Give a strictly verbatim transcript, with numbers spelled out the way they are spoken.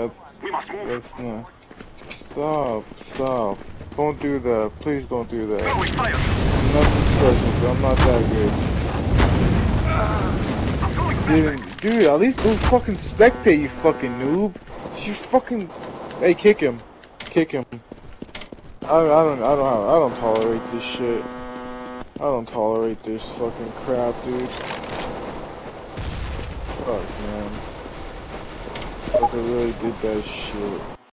That's, We must move. that's not. Stop, stop. Don't do that. Please don't do that. Throwing fire. I'm nothing special. I'm not that I'm throwing good. Dude, dude, at least go fucking spectate, you fucking noob. You fucking. Hey, kick him. Kick him. I, I don't, I don't, have, I don't tolerate this shit. I don't tolerate this fucking crap, dude. Fuck, man. Fucker really did that shit.